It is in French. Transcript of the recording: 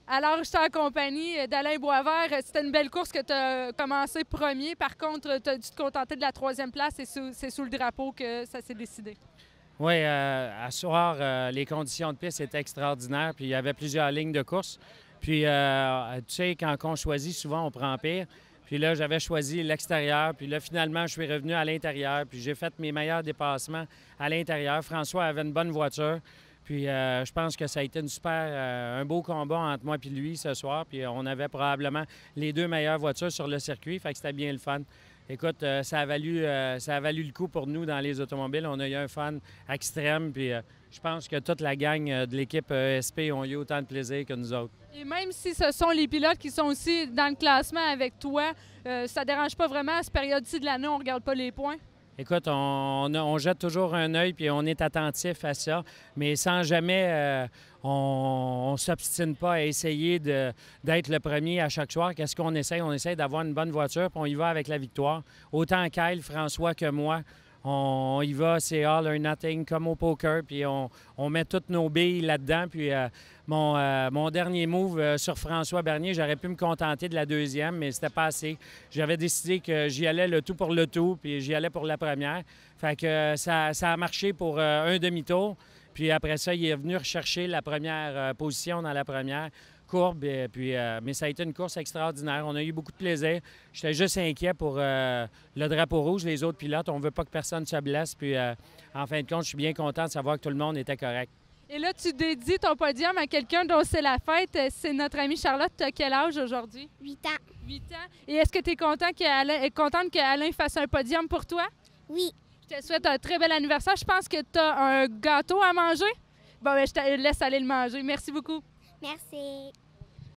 Alors, j'étais en compagnie d'Alain Boisvert. C'était une belle course que tu as commencé premier. Par contre, tu as dû te contenter de la troisième place et c'est sous le drapeau que ça s'est décidé. Oui, à soir, les conditions de piste étaient extraordinaires, puis il y avait plusieurs lignes de course. Puis, tu sais, quand on choisit, souvent, on prend pire. Puis là, j'avais choisi l'extérieur. Puis là, finalement, je suis revenu à l'intérieur. Puis j'ai fait mes meilleurs dépassements à l'intérieur. François avait une bonne voiture. Puis je pense que ça a été un beau combat entre moi et lui ce soir. Puis on avait probablement les deux meilleures voitures sur le circuit. Fait que c'était bien le fun. Écoute, ça a valu le coup pour nous dans les automobiles. On a eu un fun extrême. Puis je pense que toute la gang de l'équipe ESP ont eu autant de plaisir que nous autres. Et même si ce sont les pilotes qui sont aussi dans le classement avec toi, ça ne dérange pas vraiment à cette période-ci de l'année, on ne regarde pas les points? Écoute, on jette toujours un œil puis on est attentif à ça, mais sans jamais, on ne s'obstine pas à essayer d'être le premier à chaque soir. Qu'est-ce qu'on essaie? On essaie d'avoir une bonne voiture puis on y va avec la victoire. Autant Kyle, François que moi, on y va, c'est all or nothing, comme au poker, puis on met toutes nos billes là-dedans. Puis mon dernier move sur François Bernier, j'aurais pu me contenter de la deuxième, mais c'était pas assez. J'avais décidé que j'y allais le tout pour le tout, puis j'y allais pour la première. Fait que ça a marché pour un demi-tour. Puis après ça, il est venu rechercher la première position dans la première courbe. Mais ça a été une course extraordinaire. On a eu beaucoup de plaisir. J'étais juste inquiet pour le drapeau rouge, les autres pilotes. On ne veut pas que personne se blesse. Puis en fin de compte, je suis bien content de savoir que tout le monde était correct. Et là, tu dédies ton podium à quelqu'un dont c'est la fête. C'est notre amie Charlotte. Tu as quel âge aujourd'hui? 8 ans. 8 ans. Et est-ce que tu es contente qu'Alain fasse un podium pour toi? Oui. Je te souhaite un très bel anniversaire. Je pense que tu as un gâteau à manger. Bon, ben, je te laisse aller le manger. Merci beaucoup. Merci.